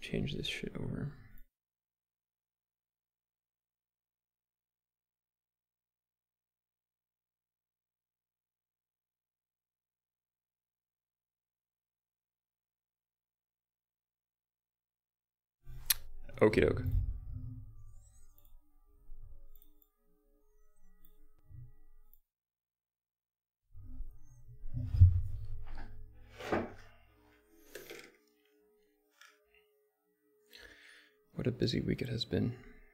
change this shit over. Okie doke. What a busy week it has been.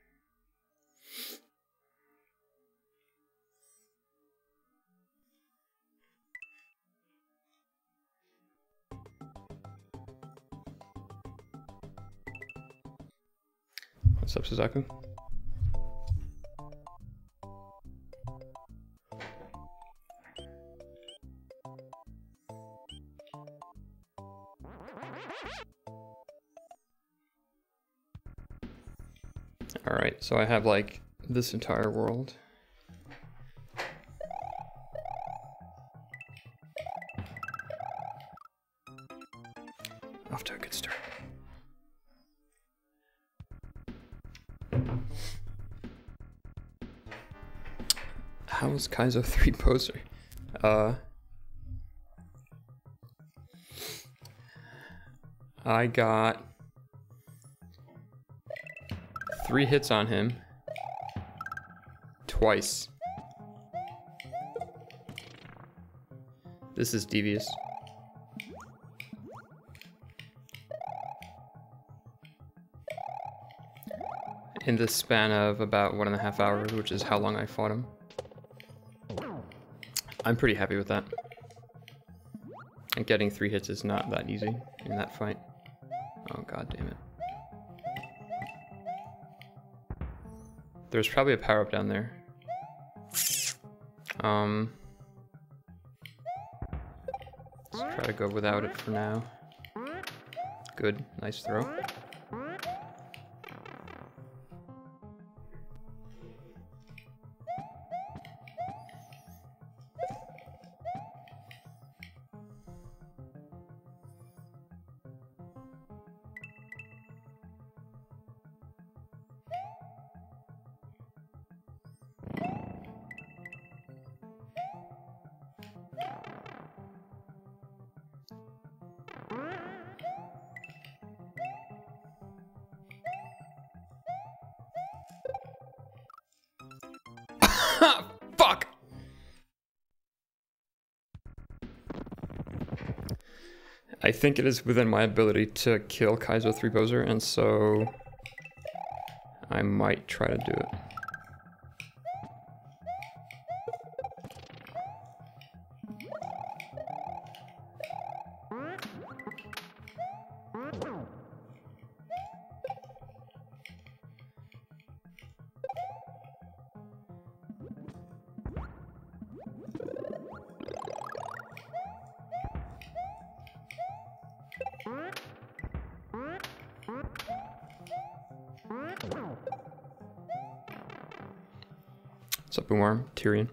What's up, Suzaku? Alright, so I have like this entire world. Off to a good start. How's Kaizo 3 poser? I got 3 hits on him twice. This is devious. In the span of about 1.5 hours, which is how long I fought him. I'm pretty happy with that. And getting 3 hits is not that easy in that fight. Oh god damn it. There's probably a power-up down there. Let's try to go without it for now. Good, nice throw. Fuck! I think it is within my ability to kill Kaizo 3 poser, and so I might try to do it. What's up, Boomworm? Tyrion.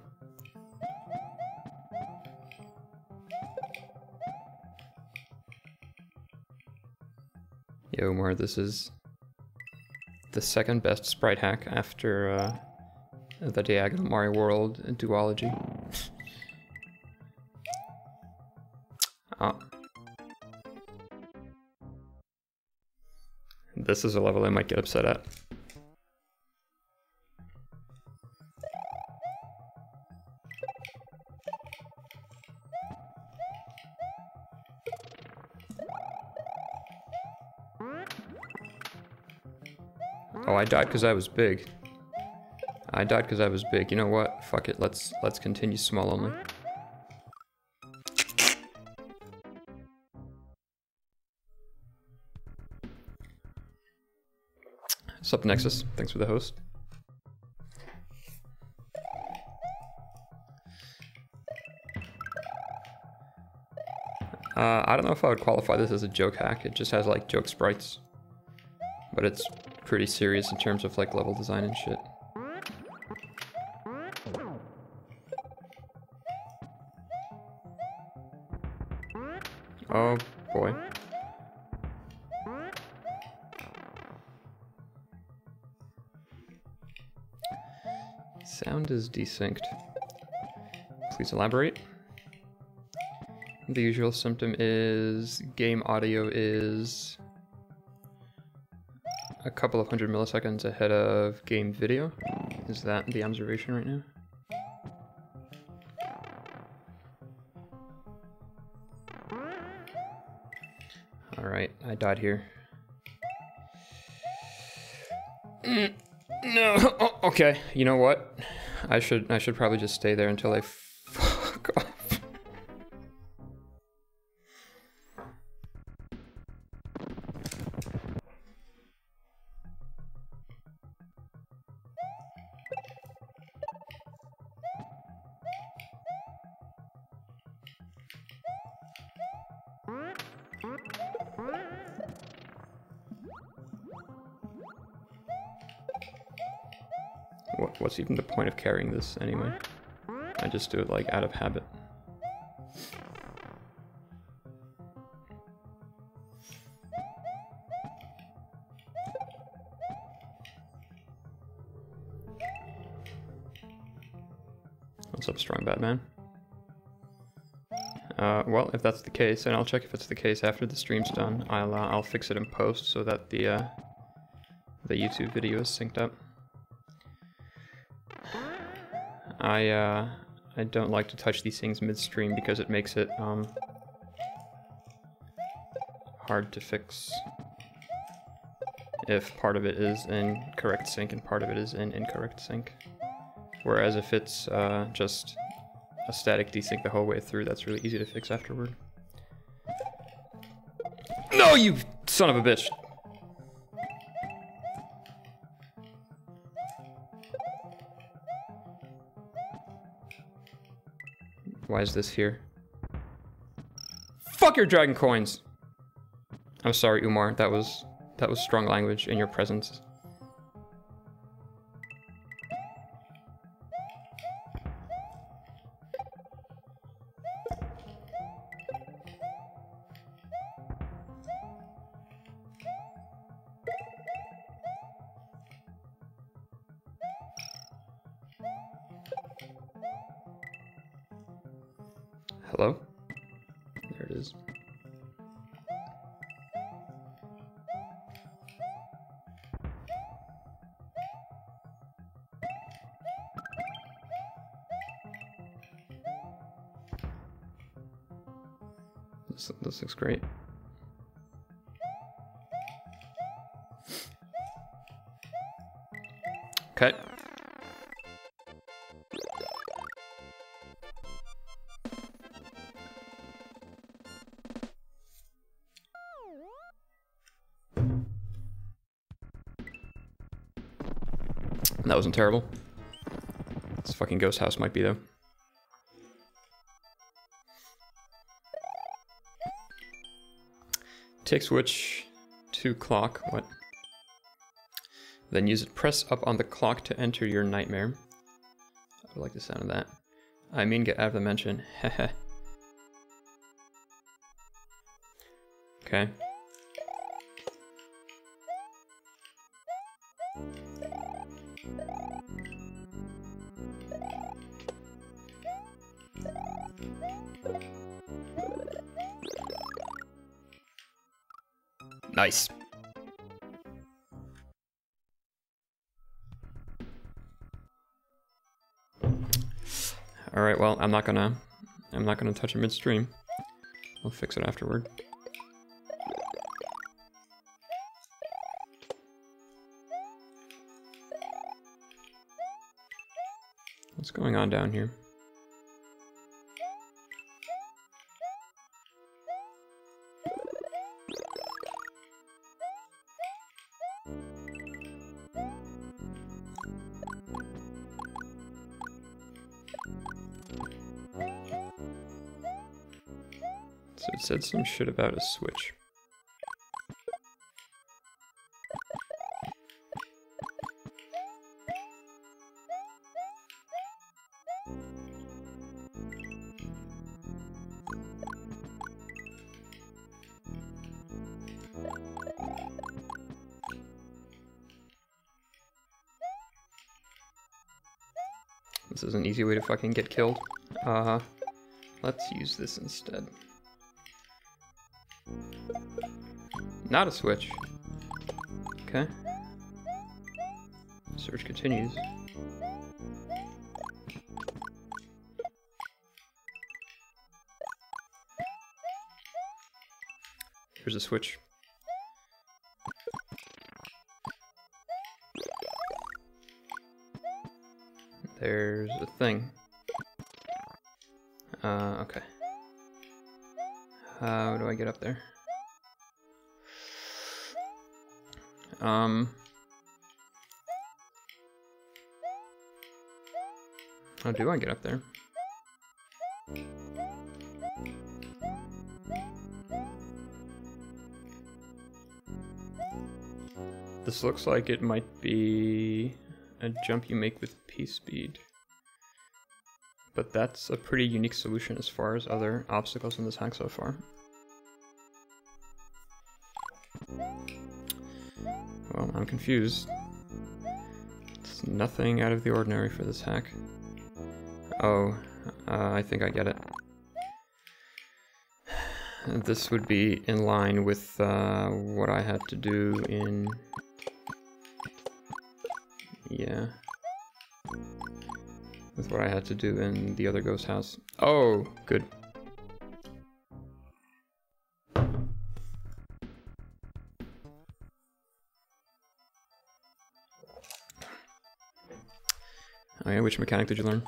Yo, Umar, this is the second best sprite hack after the Diagonal Mario World duology. Oh. This is a level I might get upset at. Oh, I died because I was big. I died because I was big. You know what? Fuck it. Let's continue small only. What's up, Nexus? Thanks for the host. I don't know if I would qualify this as a joke hack. It just has like joke sprites. But it's pretty serious in terms of like level design and shit. Oh boy. Sound is desynced. Please elaborate. The usual symptom is game audio is a couple of 100 milliseconds ahead of game video. Is that the observation right now? Alright, I died here. No, oh, okay, you know what? I should probably just stay there until I fuck off. What's even the point of carrying this anyway? I just do it like out of habit. What's up, Strong Batman? Well, if that's the case, and I'll check if it's the case after the stream's done, I'll fix it in post so that the YouTube video is synced up. I don't like to touch these things midstream because it makes it hard to fix if part of it is in correct sync and part of it is in incorrect sync. Whereas if it's just a static desync the whole way through, that's really easy to fix afterward. No, you son of a bitch! Why is this here? Fuck your dragon coins! I'm sorry, Umar. That was strong language in your presence. Hello? There it is. This looks great. Okay. That wasn't terrible. This fucking ghost house might be though. Take switch to clock. What? Then use it. Press up on the clock to enter your nightmare. I like the sound of that. I mean, get out of the mansion. Heh. Okay. Nice. All right, well, I'm not gonna touch it midstream. I'll fix it afterward. What's going on down here? So it said some shit about a switch. This is an easy way to fucking get killed. Let's use this instead. Not a switch. Okay. Search continues. Here's a switch. There's a thing. Okay. How do I get up there? How do I get up there? This looks like it might be a jump you make with P-speed. But that's a pretty unique solution as far as other obstacles in this hack so far. Well, I'm confused. It's nothing out of the ordinary for this hack. Oh, I think I get it. This would be in line with what I had to do in... Yeah. With what I had to do in the other ghost house. Oh, good. Oh yeah, which mechanic did you learn?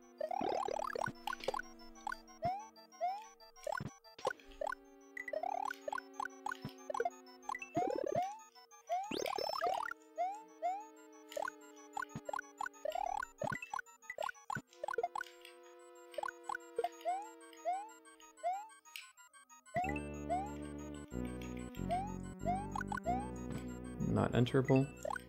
Not enterable.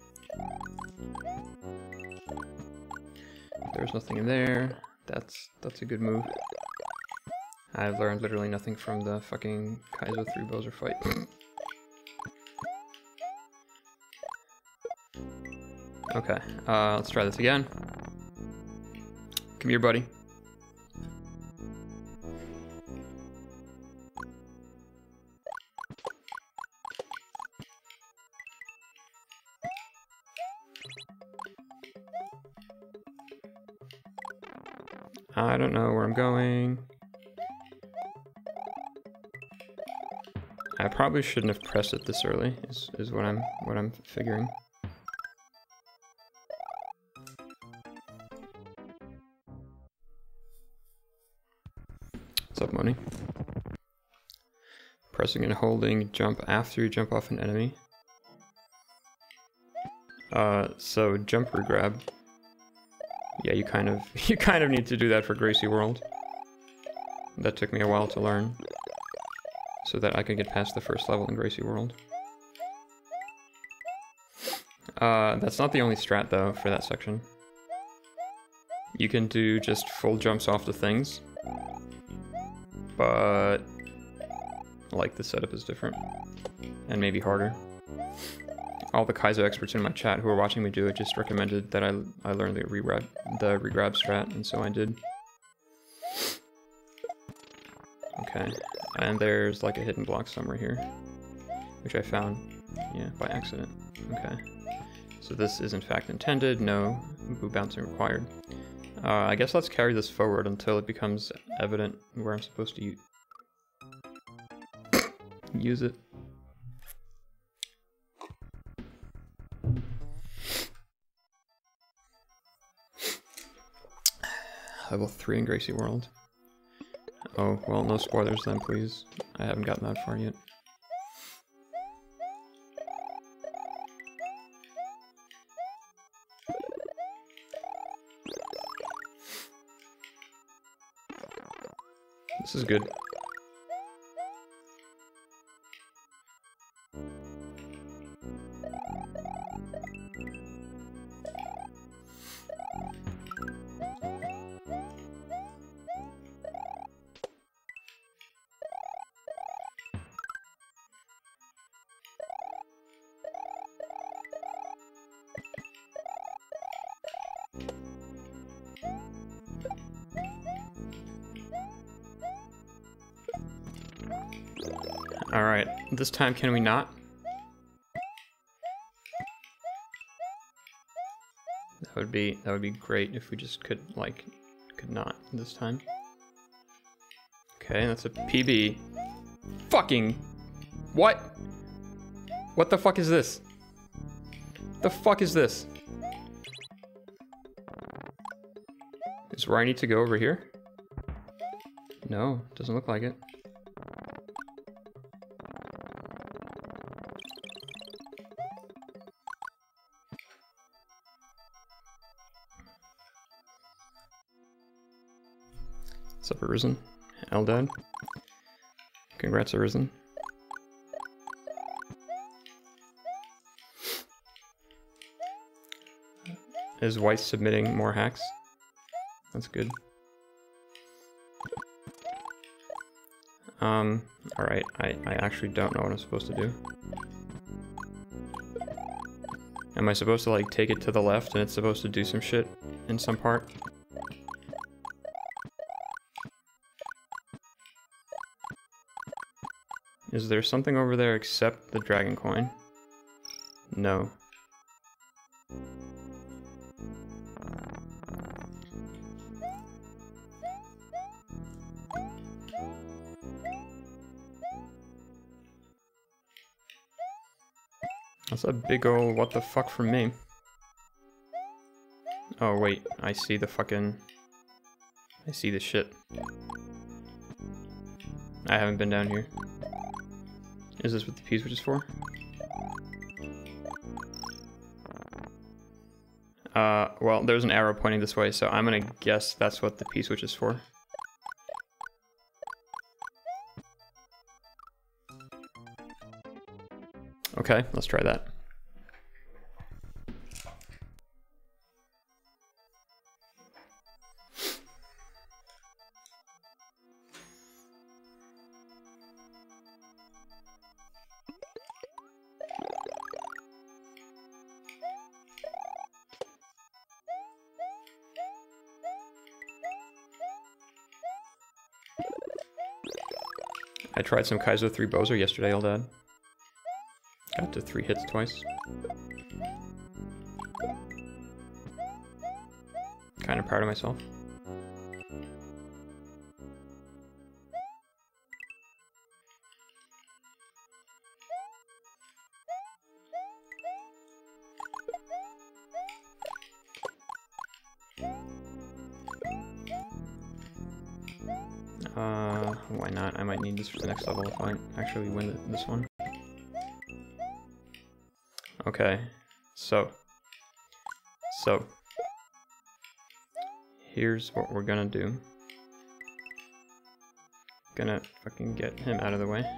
There's nothing in there. That's a good move. I've learned literally nothing from the fucking Kaizo 3 Bowser fight. Okay, let's try this again. Come here, buddy. I don't know where I'm going. I probably shouldn't have pressed it this early, is what I'm figuring. What's up, Money? Pressing and holding jump after you jump off an enemy. So jump regrab. Yeah, you kind of need to do that for Gracie World. That took me a while to learn, so that I could get past the first level in Gracie World. That's not the only strat though for that section. You can do just full jumps off the things, but like the setup is different and maybe harder. All the Kaizo experts in my chat who are watching me do it just recommended that I learn the regrab strat, and so I did. Okay, and there's like a hidden block somewhere here, which I found, yeah, by accident. Okay, so this is in fact intended, no boo bouncing required. I guess let's carry this forward until it becomes evident where I'm supposed to use it. Level 3 in Gracie World. Oh, well, no spoilers then, please. I haven't gotten that far yet. This is good. Alright, this time can we not? That would be great if we just could not this time. Okay, that's a PB. Fucking what? What the fuck is this? The fuck is this? Is where I need to go over here? No, doesn't look like it. What's up, Arisen? Eldad? Congrats, Arisen. Is White submitting more hacks? That's good. Alright, I actually don't know what I'm supposed to do. Am I supposed to like take it to the left and it's supposed to do some shit in some part? Is there something over there except the dragon coin? No. That's a big ol' what the fuck from me. Oh wait, I see the fucking... I see the shit. I haven't been down here. Is this what the P-switch is for? Well, there's an arrow pointing this way, so I'm gonna guess that's what the P-switch is for. Okay, let's try that. I tried some Kaizo 3 Bowser yesterday, Eldad. Got to 3 hits twice. Kind of proud of myself. Why not? I might need this for the next level if I actually win this one. Okay, so here's what we're gonna do. Gonna fucking get him out of the way.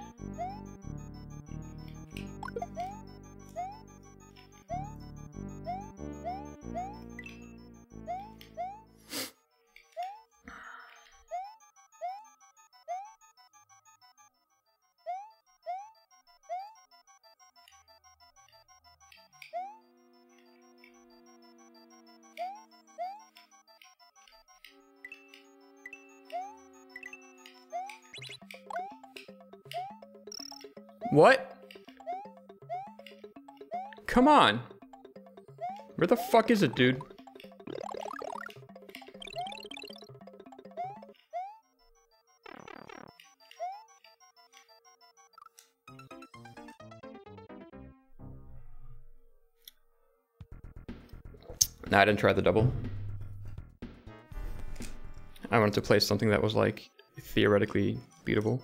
What? Come on. Where the fuck is it, dude? Nah, I didn't try the double. I wanted to play something that was like theoretically beatable.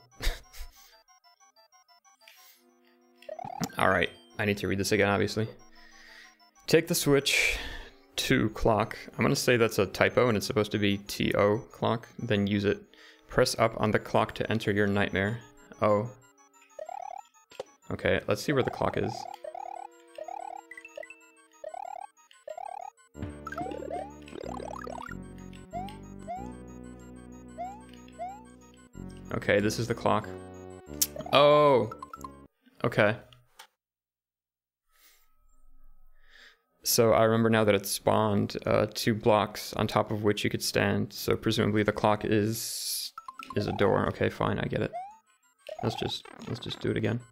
Alright, I need to read this again, obviously. Take the switch to clock. I'm gonna say that's a typo and it's supposed to be TO clock. Then use it. Press up on the clock to enter your nightmare. Oh. Okay, let's see where the clock is. Okay, this is the clock. Oh! Okay. So I remember now that it spawned 2 blocks on top of which you could stand, so presumably the clock is a door. Okay, fine, I get it. Let's just do it again.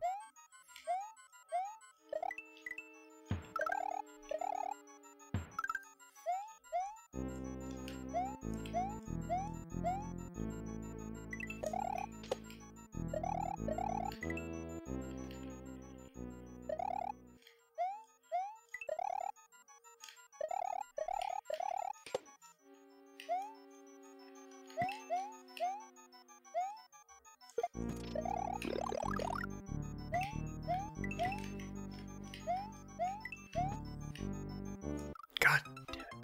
God damn it.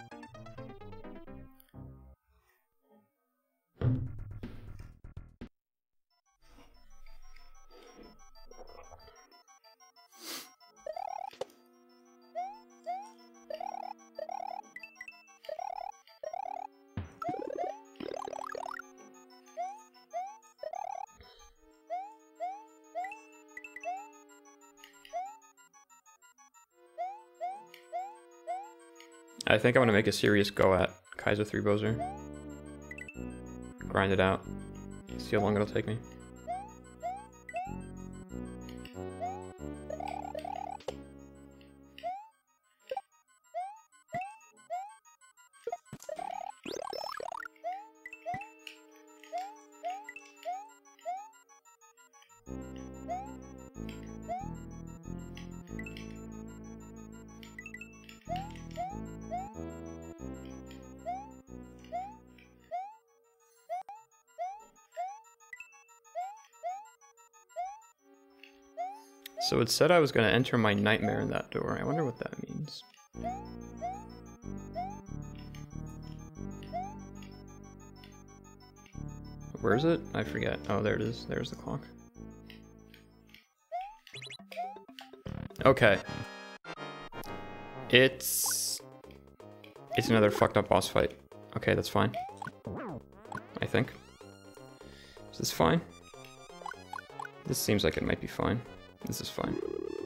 I think I want to make a serious go at Kaiser 3 Bowser. Grind it out. See how long it'll take me. So it said I was going to enter my nightmare in that door. I wonder what that means. Where is it? I forget. Oh, there it is. There's the clock. Okay. It's another fucked up boss fight. Okay, that's fine. I think. Is this fine? This seems like it might be fine. This is fine.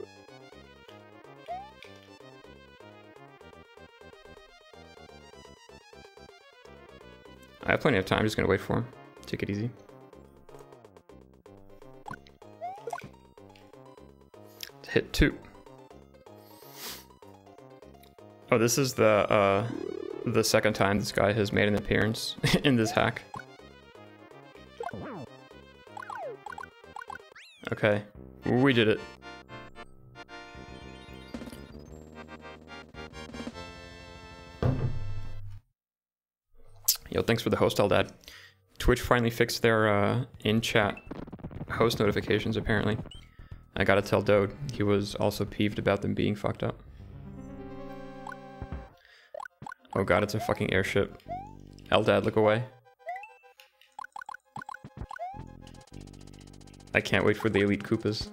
I have plenty of time, I'm just gonna wait for him. Take it easy. Hit 2. Oh, this is the second time this guy has made an appearance in this hack. Okay, we did it. Yo, thanks for the host, Eldad. Twitch finally fixed their in-chat host notifications, apparently. I gotta tell Dode, he was also peeved about them being fucked up. Oh god, it's a fucking airship. Eldad, look away. I can't wait for the Elite Koopas.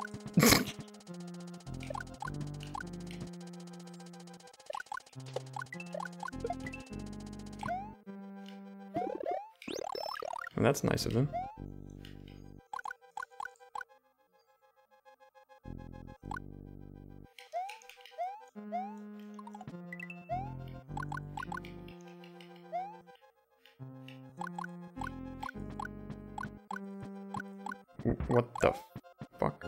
Well, that's nice of him. What the fuck?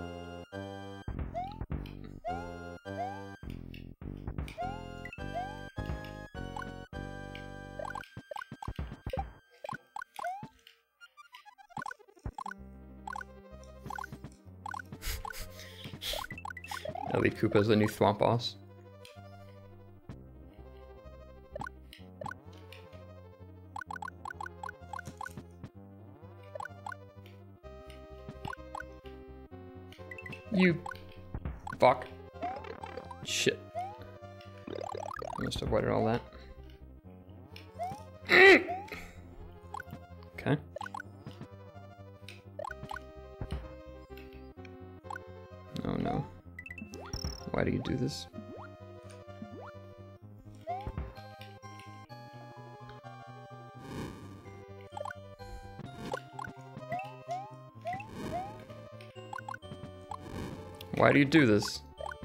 Elite Koopa is the new Thwomp boss. You fuck. Shit. I must have avoided all that. Okay. Oh no. Why do you do this? Why do you do this?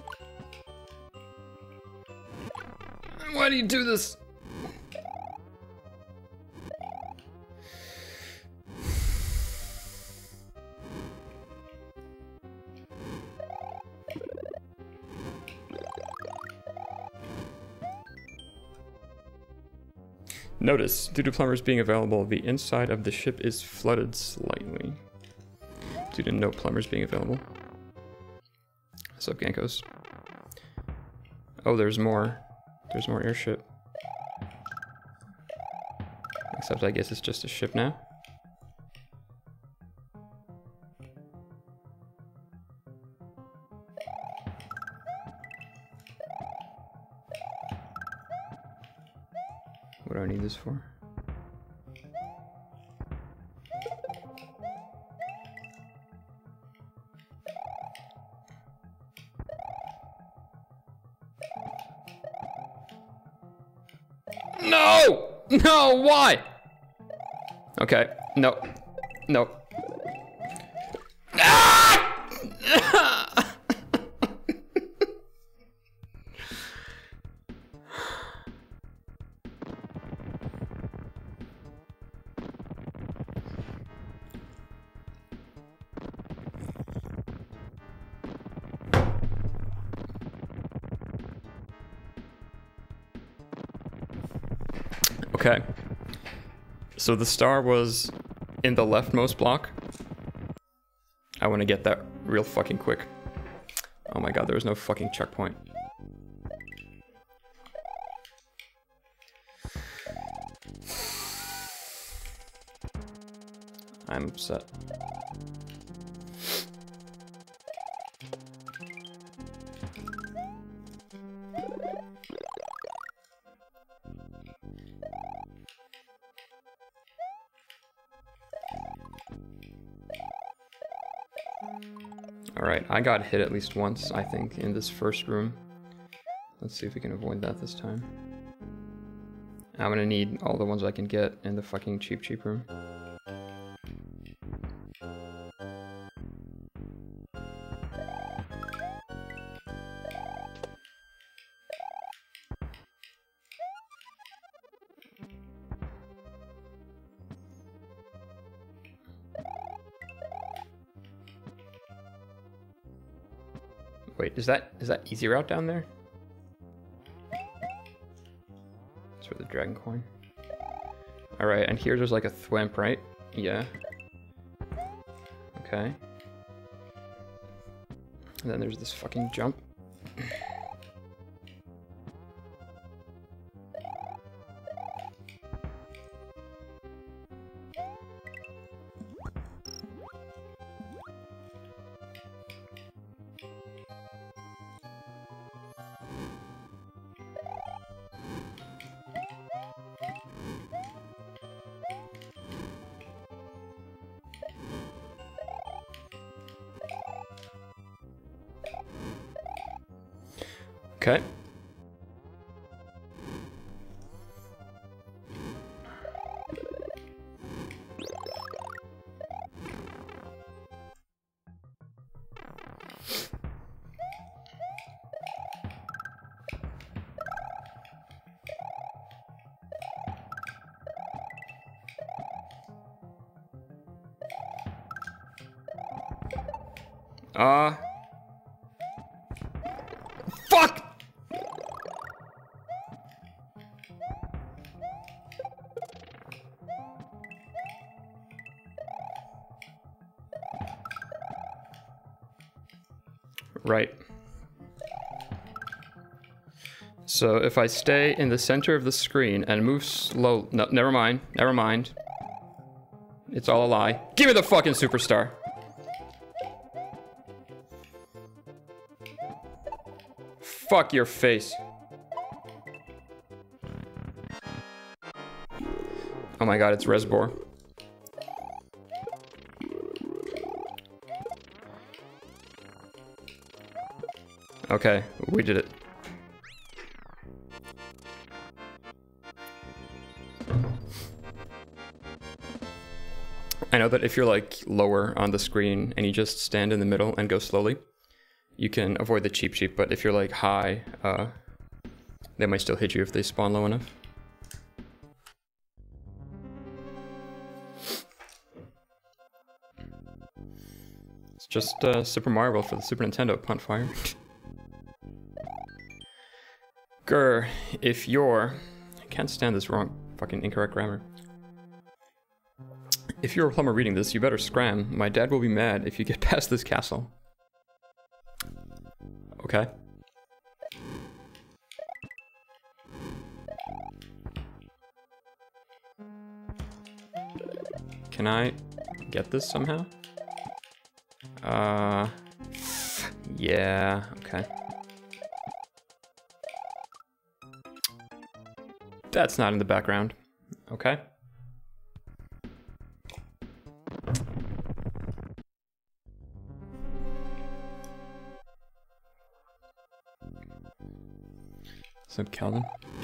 Why do you do this? Notice, due to plumbers being available, the inside of the ship is flooded slightly. Due to no plumbers being available. What's up, Gankos? Oh, there's more. There's more airship. Except I guess it's just a ship now. What do I need this for? No! No, why? Okay, no. No. Ah! Okay. So the star was in the leftmost block. I want to get that real fucking quick. Oh my god, there was no fucking checkpoint. I'm upset. Alright, I got hit at least once, I think, in this first room. Let's see if we can avoid that this time. I'm gonna need all the ones I can get in the fucking cheap room. Wait, is that easy route down there? It's for the dragon coin. Alright, and here there's like a thwimp, right? Yeah. Okay. And then there's this fucking jump. Okay. Fuck! Right. So if I stay in the center of the screen and move slow... No, never mind. Never mind. It's all a lie. Give me the fucking superstar. Fuck your face. Oh my god, it's Resbor. Okay, we did it. I know that if you're like lower on the screen and you just stand in the middle and go slowly, you can avoid the cheap, but if you're like high, they might still hit you if they spawn low enough. It's just Super Mario World for the Super Nintendo, Puntfire. Grr, if you're... I can't stand this wrong Fucking incorrect grammar. If you're a plumber reading this, you better scram. My dad will be mad if you get past this castle. Okay. Can I get this somehow? Yeah, okay. That's not in the background. Okay. What's up, Calvin?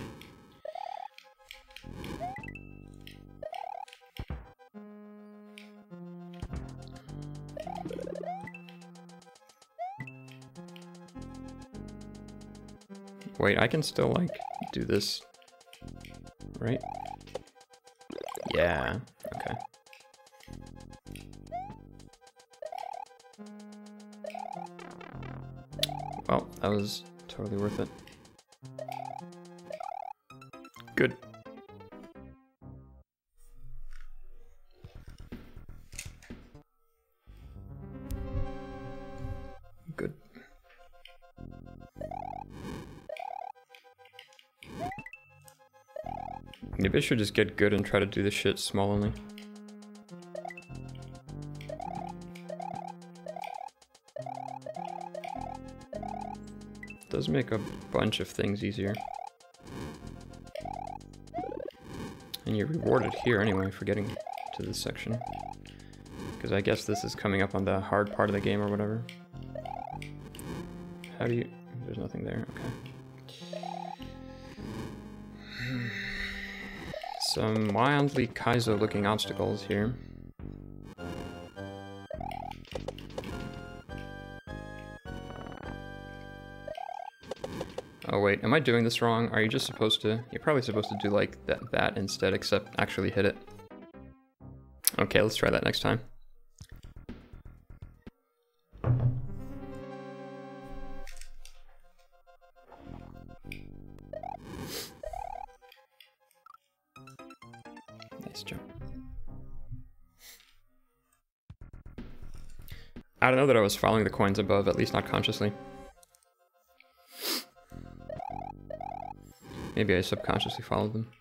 Wait, I can still, like, do this, right? Yeah, okay. Well, that was totally worth it. Good. Good. Maybe I should just get good and try to do this shit small only. Does make a bunch of things easier. And you're rewarded here anyway for getting to this section. Because I guess this is coming up on the hard part of the game or whatever. How do you... There's nothing there, okay. Some mildly Kaizo looking obstacles here. Oh wait, am I doing this wrong? Are you just supposed to... You're probably supposed to do like that instead, except actually hit it. Okay, let's try that next time. Nice jump. I don't know that I was following the coins above, at least not consciously. Maybe I subconsciously followed them.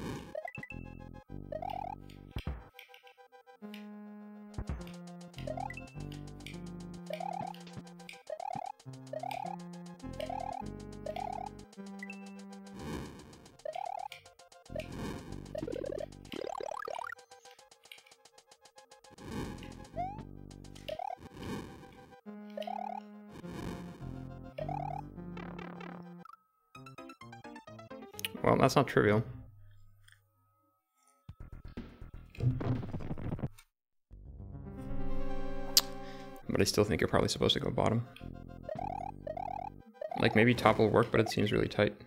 Well, that's not trivial. But I still think you're probably supposed to go bottom. Like, maybe top will work, but it seems really tight.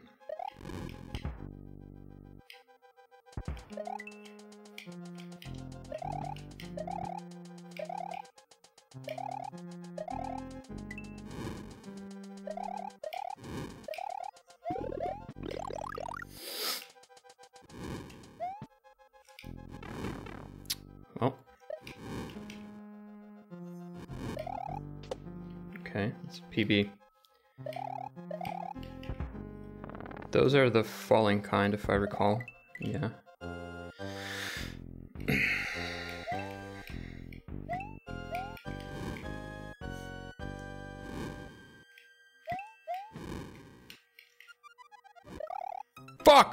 Oh. Okay, it's PB. Those are the falling kind, if I recall. Yeah. Fuck!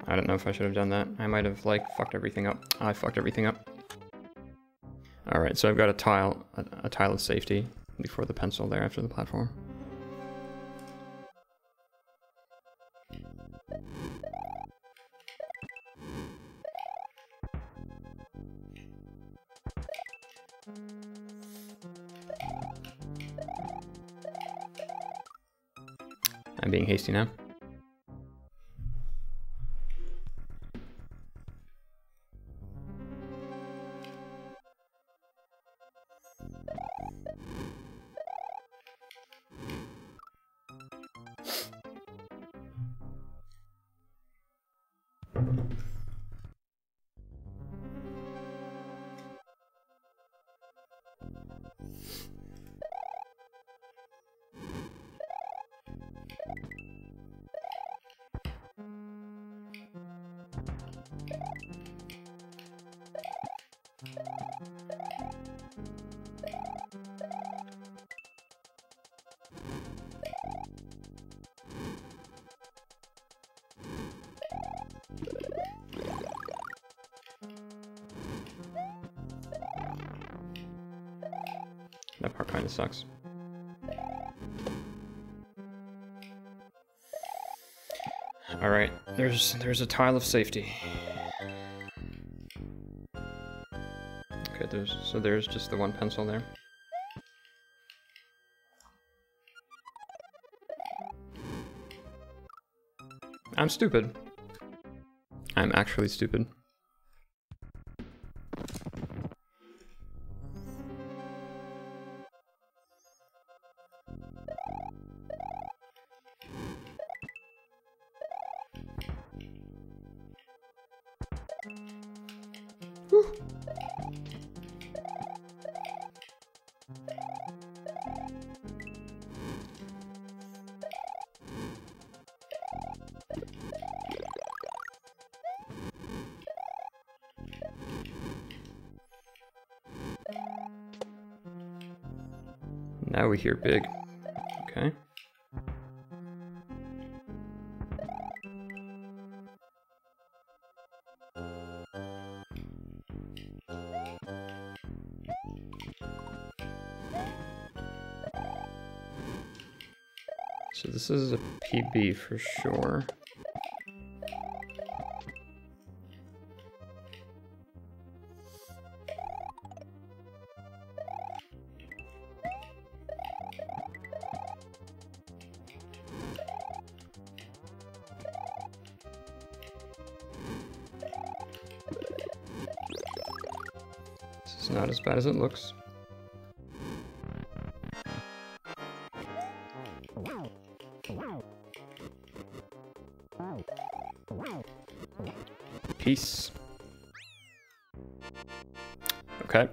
I don't know if I should have done that. I might have, like, fucked everything up. I fucked everything up. Alright, so I've got a tile of safety before the pencil there after the platform. I'm being hasty now. That part kind of sucks. All right, there's a tile of safety. Okay, there's just the one pencil there. I'm stupid. I'm actually stupid. Whew. Now we hear big. Okay. So this is a PB for sure. This is not as bad as it looks. Peace. Okay.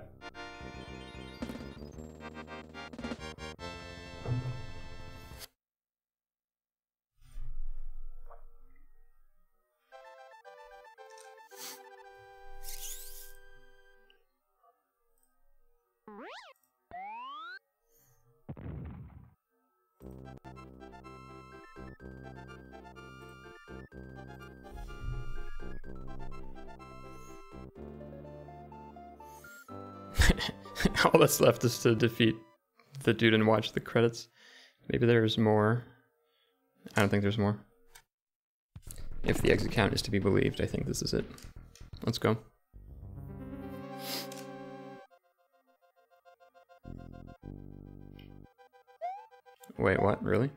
All that's left is to defeat the dude and watch the credits. Maybe there's more. I don't think there's more. If the exit count is to be believed, I think this is it. Let's go. Wait, what? Really?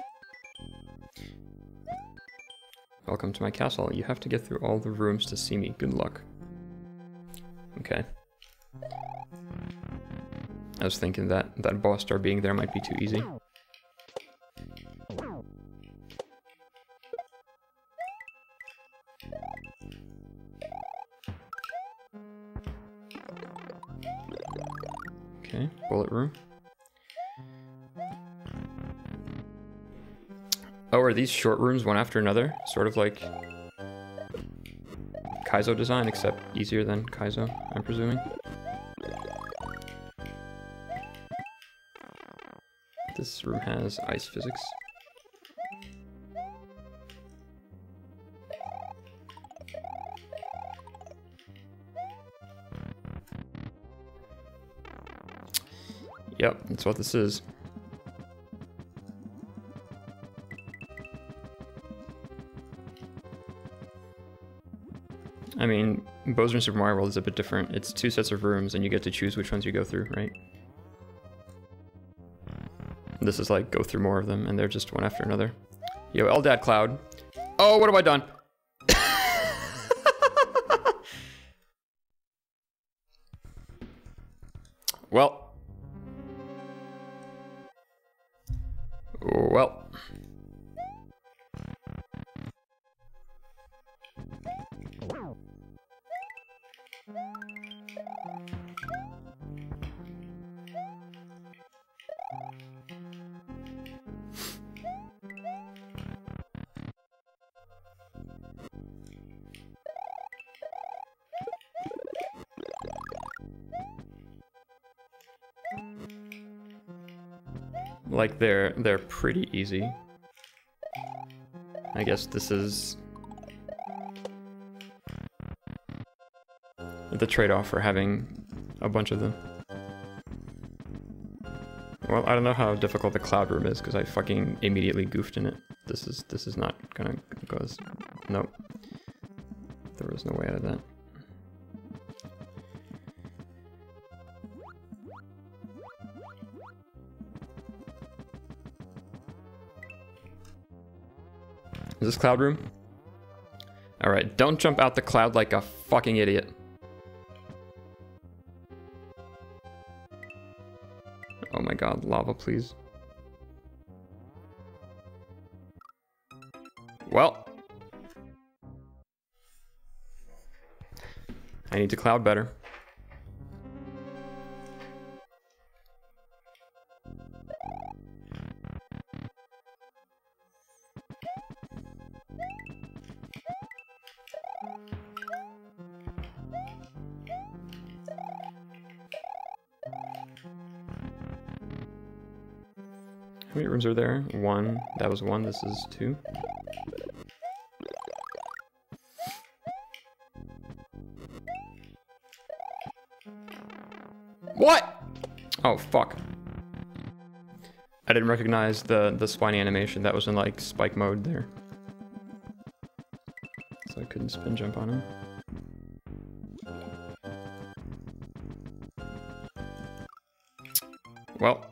Welcome to my castle. You have to get through all the rooms to see me. Good luck. Okay. I was thinking that boss star being there might be too easy. Okay, bullet room. Oh, are these short rooms one after another? Sort of like Kaizo design, except easier than Kaizo, I'm presuming. This room has ice physics. Yep, that's what this is. I mean, Bowser in Super Mario World is a bit different. It's 2 sets of rooms and you get to choose which ones you go through, right? This is like go through more of them and they're just one after another. Yo, Eldad Cloud. Oh, what have I done? Well. Well. Like they're pretty easy. I guess this is the trade-off for having a bunch of them. Well, I don't know how difficult the cloud room is because I fucking immediately goofed in it. This is not gonna go as... Nope. There was no way out of that. Is this cloud room? Alright, don't jump out the cloud like a fucking idiot. Oh my god, lava, please. Well. I need to cloud better. How many rooms are there? 1. That was 1. This is 2. What? Oh, fuck. I didn't recognize the spiny animation. That was in, like, spike mode there. So I couldn't spin jump on him. Well.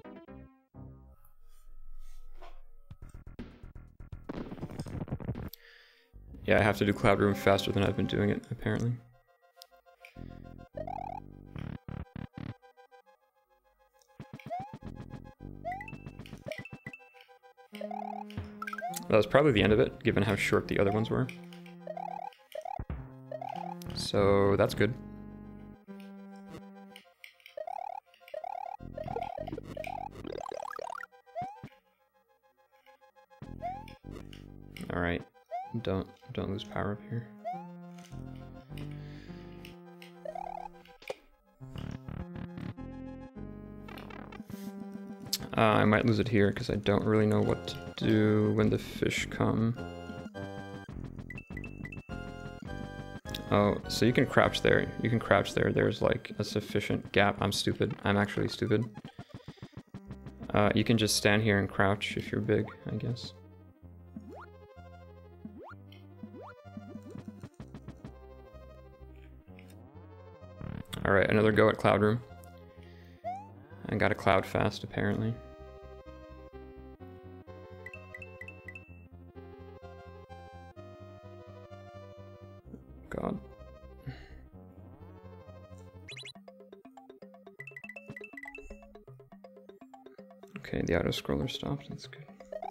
Yeah, I have to do Cloud Room faster than I've been doing it, apparently. That was probably the end of it, given how short the other ones were. So that's good. All right, don't lose power up here. I might lose it here because I don't really know what to do when the fish come. Oh, so you can crouch there. You can crouch there. There's like a sufficient gap. I'm stupid. I'm actually stupid. You can just stand here and crouch if you're big, I guess. Alright, another go at Cloud Room. I got a cloud fast, apparently. God. Okay, the auto-scroller stopped, that's good.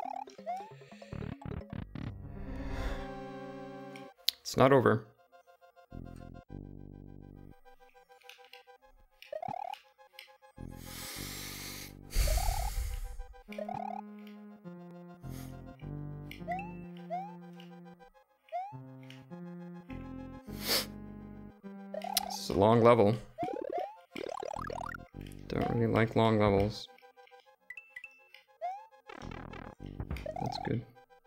It's not over. It's a long level. Don't really like long levels. That's good.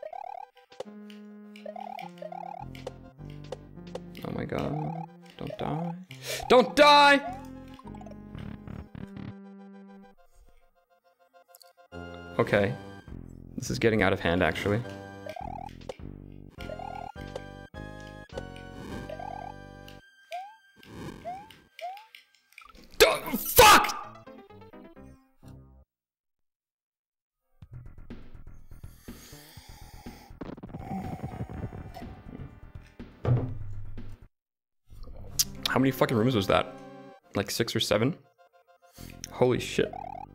Oh my god. Don't die. Don't die! okay. This is getting out of hand, actually. Fuck! How many fucking rooms was that? Like 6 or 7? Holy shit.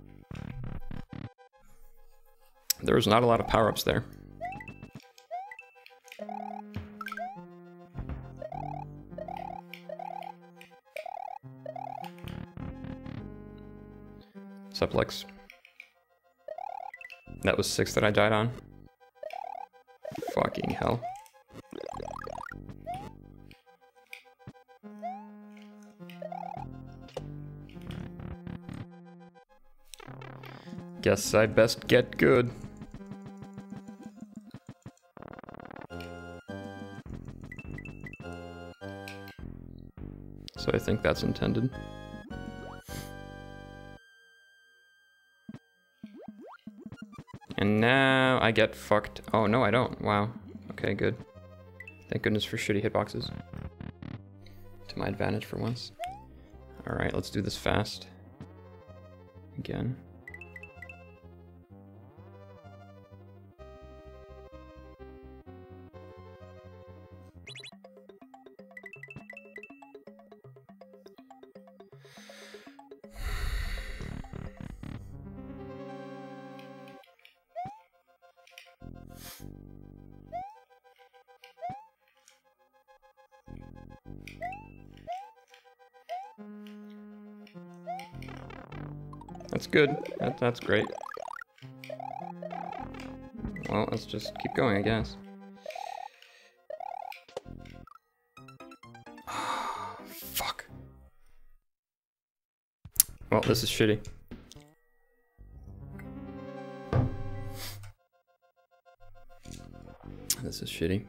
There was not a lot of power-ups there. Suplex. That was 6 that I died on. Fucking hell. Guess I best get good. So I think that's intended. And now I get fucked. Oh, no, I don't. Wow. Okay, good. Thank goodness for shitty hitboxes. To my advantage for once. Alright, let's do this fast. Again. That's good. That's great. Well, let's just keep going, I guess. Fuck. Well, this is shitty. This is shitty.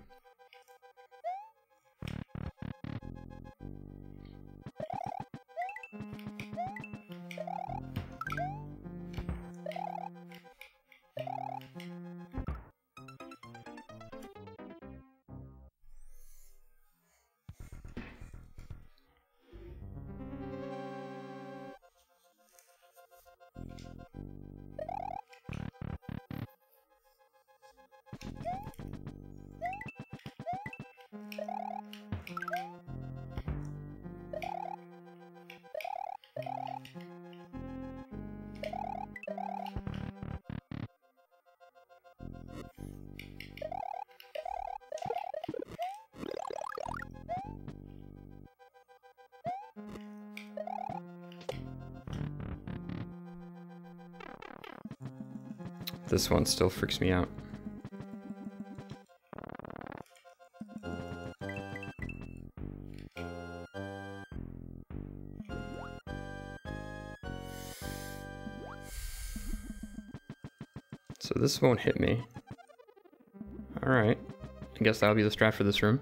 This one still freaks me out. So this won't hit me. Alright. I guess that'll be the strat for this room.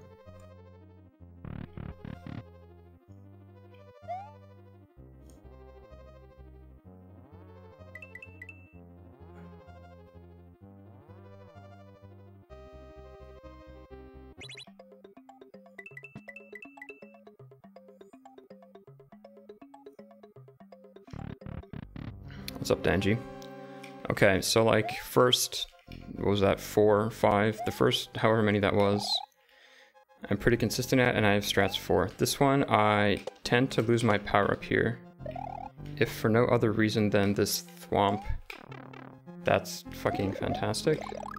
What's up, Danji? Okay, so like first, what was that, 4, 5? The first, however many that was, I'm pretty consistent at, and I have strats for. This one, I tend to lose my power up here. If for no other reason than this thwomp, that's fucking fantastic.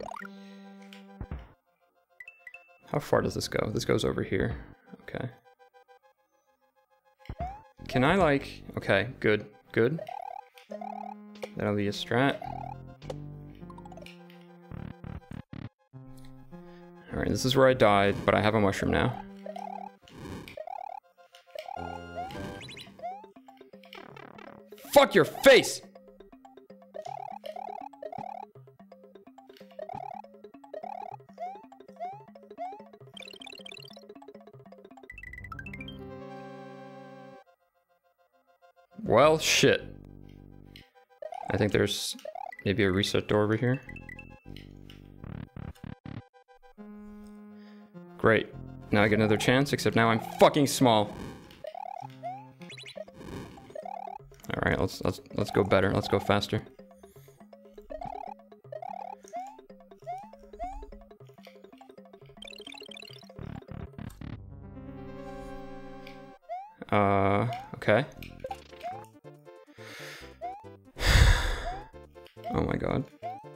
How far does this go? This goes over here. Okay. Can I like, okay, good, good. That'll be a strat. Alright, this is where I died, but I have a mushroom now. Fuck your face! Well, shit. I think there's Maybe a reset door over here. Great. Now I get another chance, except now I'm fucking small. All right, let's go better. Let's go faster. Okay. Oh my god.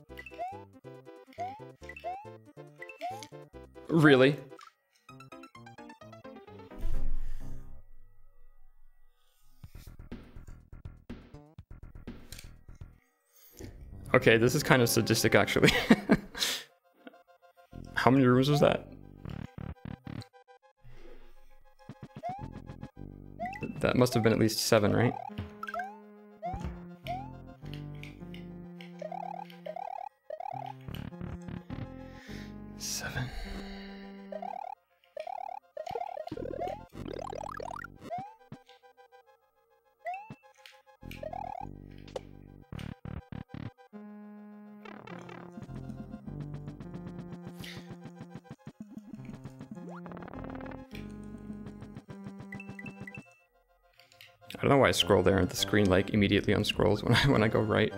Really? Okay, this is kind of sadistic, actually. How many rooms was that? That must have been at least 7, right? I don't know why I scroll there and the screen like immediately unscrolls when I go right.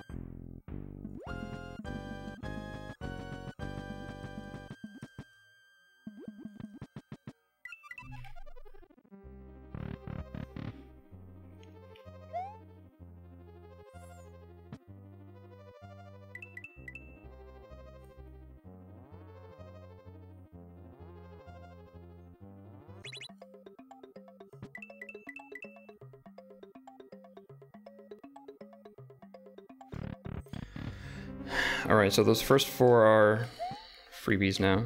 Alright, so those first 4 are freebies now.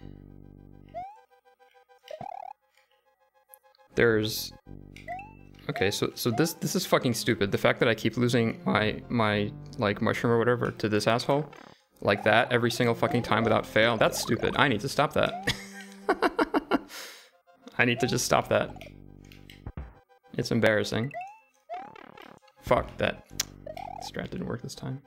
There's... Okay, so this is fucking stupid. The fact that I keep losing my like mushroom or whatever to this asshole like that every single fucking time without fail, that's stupid. I need to stop that. I need to just stop that. It's embarrassing. Fuck, that strat didn't work this time.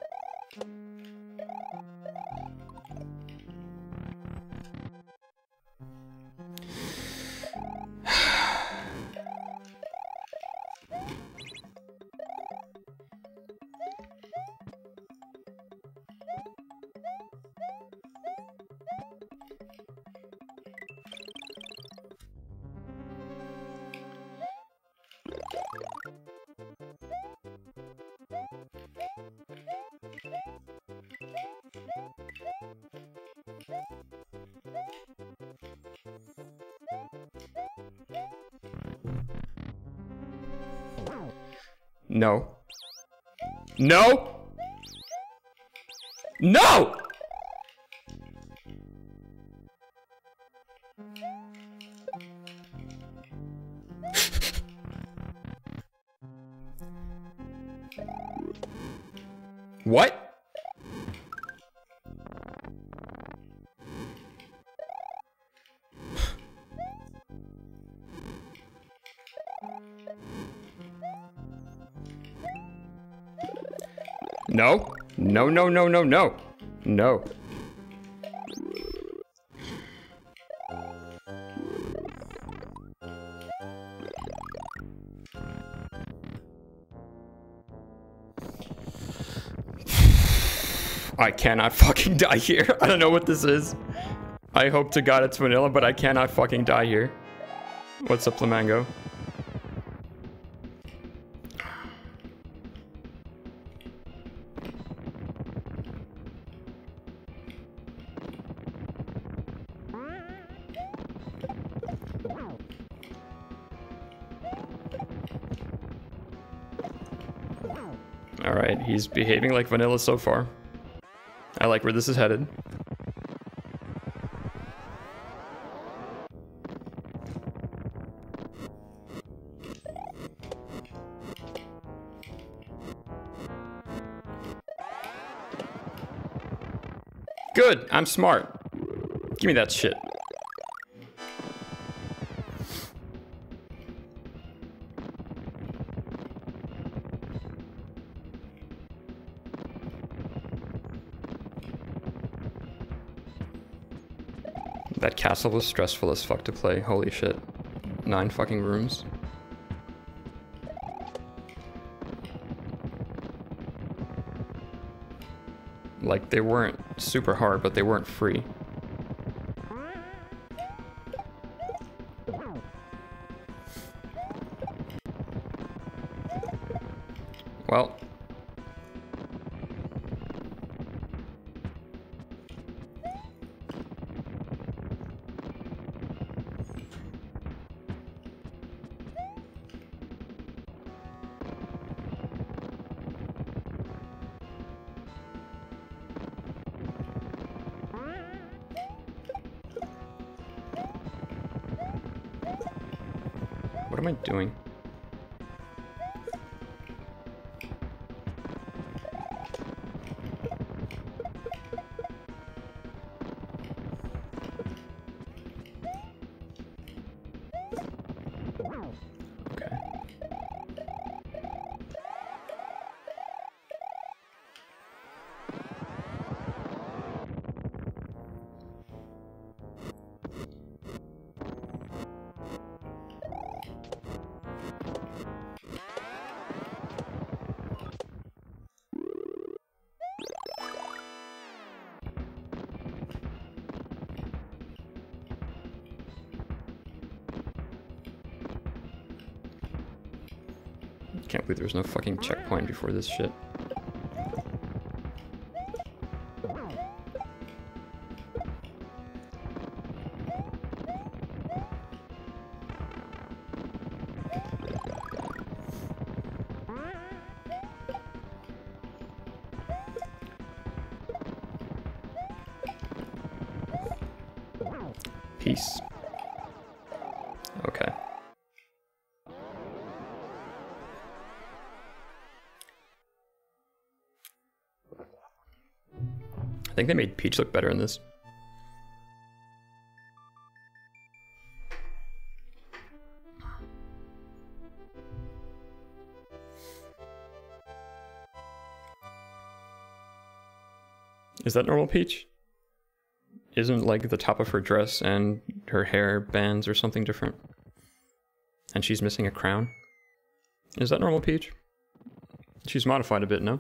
No. No! No! What? No. No, no, no, no, no. No. I cannot fucking die here. I don't know what this is. I hope to God it's vanilla, but I cannot fucking die here. What's up, Flamingo? Alright, he's behaving like vanilla so far. I like where this is headed. Good, I'm smart. Give me that shit. That castle was stressful as fuck to play, holy shit. 9 fucking rooms. Like, they weren't super hard, but they weren't free. Well. What am I doing? Okay. Can't believe there's no fucking checkpoint before this shit. Peace. Okay. I think they made Peach look better in this. Is that normal Peach? Isn't like the top of her dress and her hair bands or something different? And she's missing a crown? Is that normal Peach? She's modified a bit, no?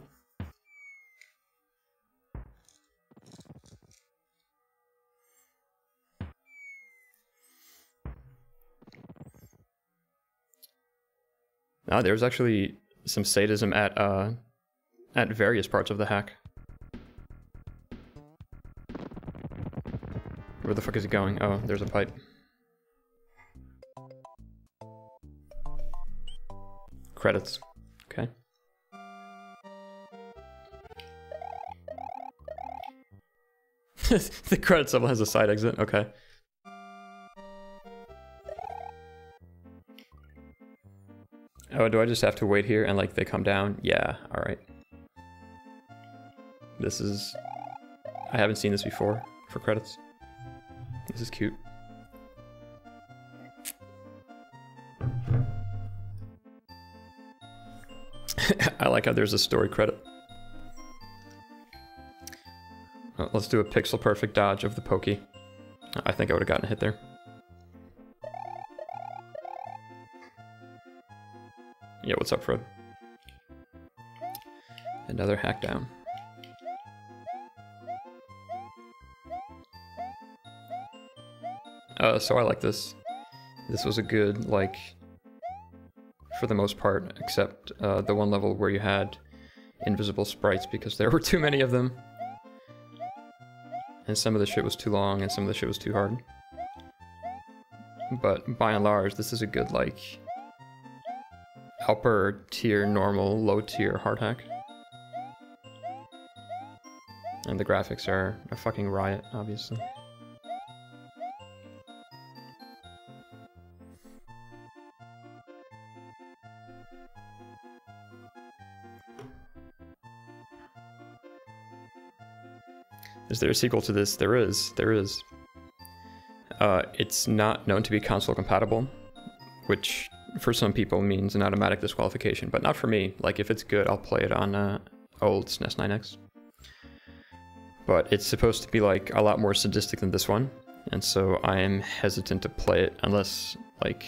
Ah, there's actually some sadism at various parts of the hack. Where the fuck is it going? Oh, there's a pipe. Credits. Okay. The credits level has a side exit. Okay. Oh, do I just have to wait here and like they come down? Yeah, alright. This is... I haven't seen this before for credits. This is cute. I like how there's a story credit. Well, let's do a pixel perfect dodge of the pokey. I think I would have gotten a hit there. Yeah, what's up, Fred? Another hack down. So I like this. This was a good, like, for the most part, except the one level where you had invisible sprites because there were too many of them. And some of the shit was too long and some of the shit was too hard. But by and large, this is a good, like, upper tier normal, low tier hard hack. And the graphics are a fucking riot, obviously. Is there a sequel to this? There is. There is. It's not known to be console compatible, which for some people means an automatic disqualification, but not for me. Like, if it's good, I'll play it on old SNES 9X. But it's supposed to be like a lot more sadistic than this one, and so I am hesitant to play it unless, like,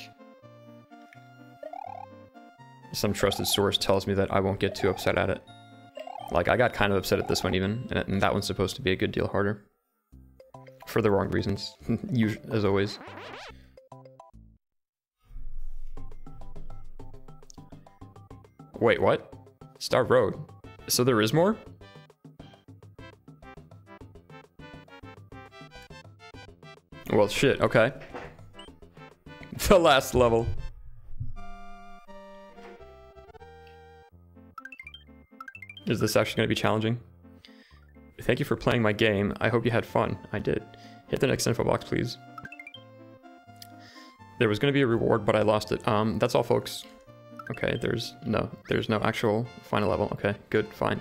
some trusted source tells me that I won't get too upset at it. Like, I got kind of upset at this one even, and that one's supposed to be a good deal harder. For the wrong reasons, as always. Wait, what? Star Road. So there is more? Well, shit, okay. The last level. Is this actually going to be challenging? Thank you for playing my game. I hope you had fun. I did. Hit the next info box, please. There was going to be a reward, but I lost it. That's all, folks. Okay, there's no actual final level. Okay, good, fine.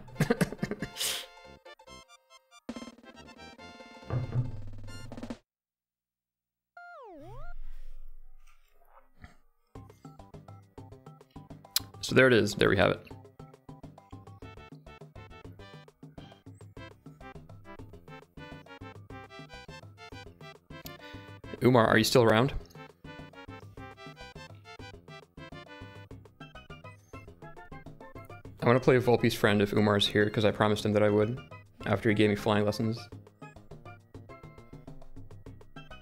So there it is. There we have it. Umar, are you still around? I want to play Volpe's friend if Umar's here, because I promised him that I would, after he gave me flying lessons.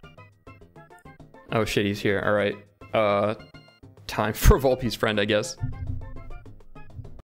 Oh shit, he's here. Alright. Time for Volpe's friend, I guess.